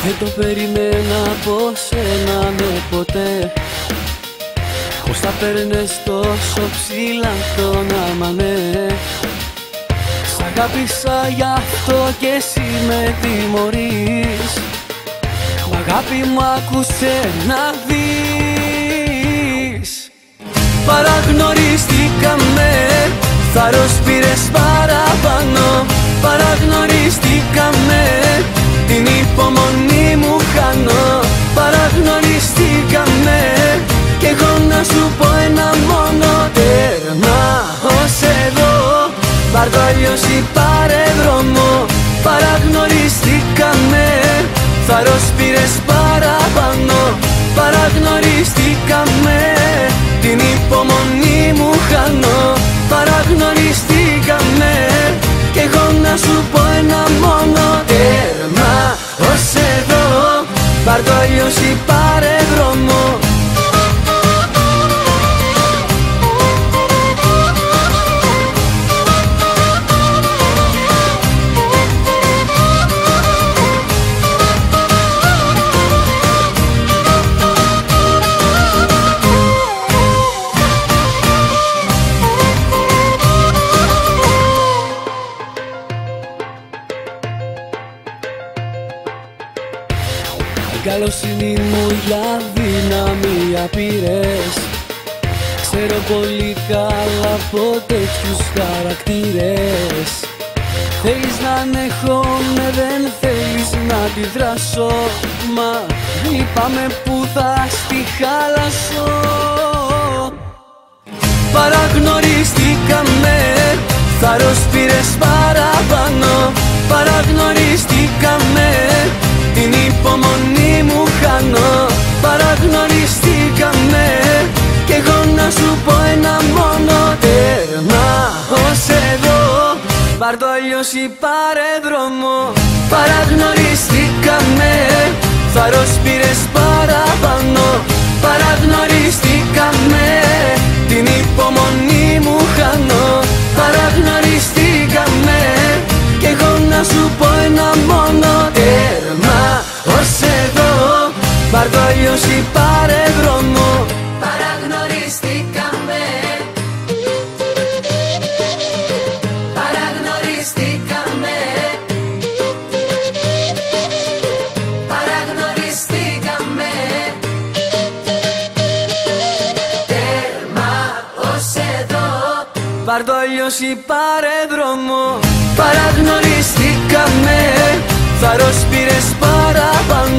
Δεν το περιμένα από σένα ναι ποτέ. Πως θα παίρνες τόσο ψηλά τον άμα ναι. Σ' αγάπησα γι' αυτό κι εσύ με τιμωρείς. Μ' αγάπη μου άκουσε να δεις. Παραγνωριστήκαμε, θάρρος πήρες παραπάνω. Παραγνωριστήκαμε, την υπομονή μου χάνω. Παραγνωριστήκαμε, κι εγώ να σου πω ένα μόνο. Τέρμα ως εδώ, πάρ' το αλλιώς ή πάρε δρόμο. Παραγνωριστήκαμε, θάρρος πήρες παραπάνω. Παραγνωριστήκαμε, την υπομονή μου χάνω. Παραγνωριστήκαμε, κι εγώ να σου πω ένα μόνο. Τέρμα ως εδώ, πάρ' το αλλιώς ή πάρε δρόμο. Καλοσύνη μου για δύναμη απειρές. Ξέρω πολύ καλά από τέτοιους χαρακτήρες. Θέλεις να ανέχομαι, δεν θέλεις να αντιδράσω. Μα λυπάμαι που θα στη χαλάσω. Παραγνωριστήκαμε, θάρρος πήρες παραπάνω. Παραγνωριστήκαμε, την υπομονή μου χάνω. Παραγνωριστήκαμε, κι εγώ να σου πω ένα μόνο. Τέρμα ως εδώ, πάρ' το αλλιώς ή πάρε δρόμο. Παραγνωριστήκαμε, θάρρος πήρες παραπάνω. Παραγνωριστήκαμε, την υπομονή μου χάνω. Παραγνωριστήκαμε, κι εγώ να σου πω ένα μόνο. Τέρμα ως εδώ, πάρ' το αλλιώς ή πάρε δρόμο. Παραγνωριστήκαμε. Παραγνωριστήκαμε. Παραγνωριστήκαμε. Τέρμα ως εδώ, πάρ' το αλλιώς ή πάρε δρόμο. Παραγνωριστήκαμε, θάρρος πήρες παραπάνω.